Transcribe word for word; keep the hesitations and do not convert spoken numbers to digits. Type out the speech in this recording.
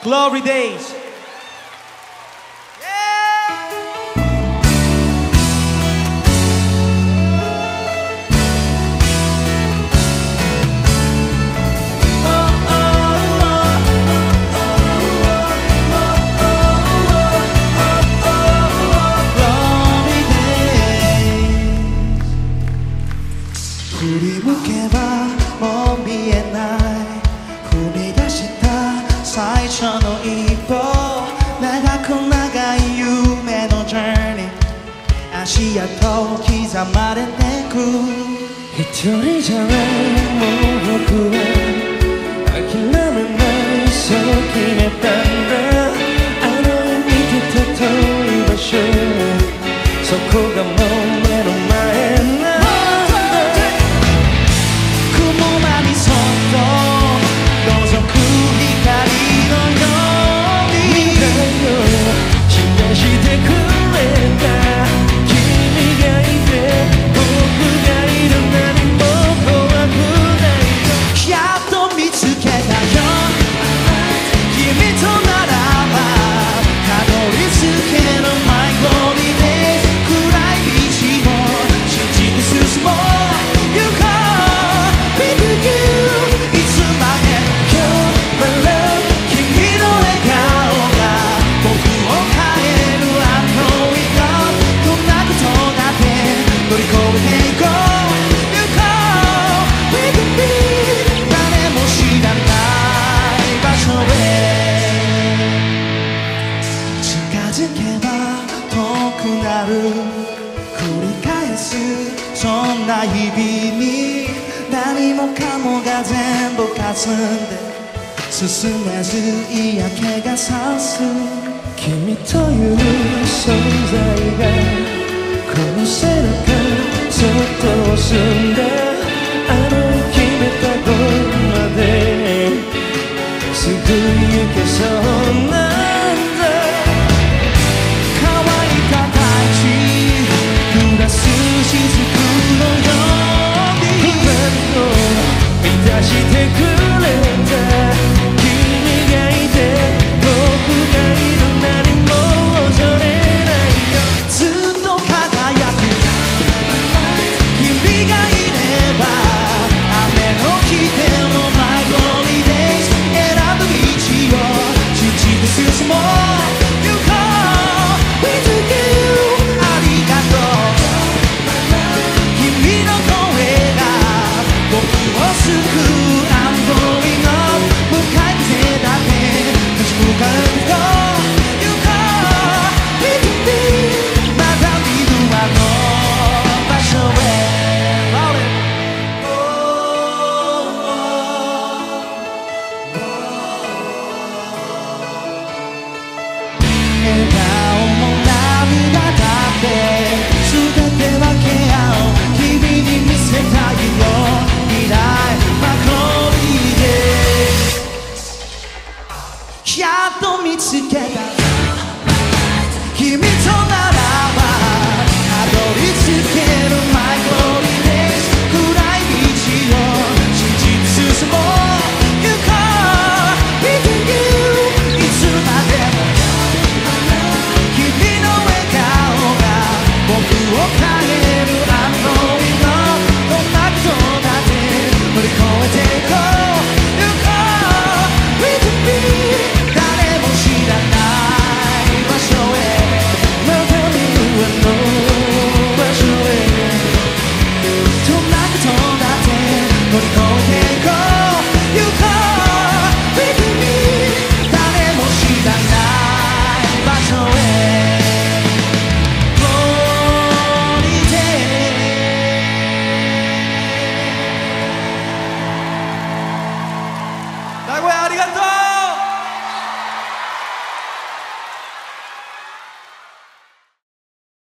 Glory Days. 振り向けばもう見えない踏み出した最初の一歩長く長い夢のジャーニー足跡刻まれてく一人じゃないもう僕は諦めないそう決めたんだあの見てた遠い場所そこがもう目の前な繰り返すそんな日々に何もかもが全部霞んで進めず嫌気がさす君という存在がこの背中そっと押すんだあの決めたゴールまですぐ行けそうなんだ乾いた大地濡らす雫のように不安を満たしてくれた君がいて僕がいる何も恐れないよずっと輝く君がいれば雨の日でもマイゴリデイズ選ぶ道を信じて進もうやっと見つけた君とならばたどり着けるマイゴールデイズ暗い道を信じて進もう行こう With you いつまでも君の笑顔が僕を変えるあの日のどんなことだって乗り越えていこう行こう With meありがとう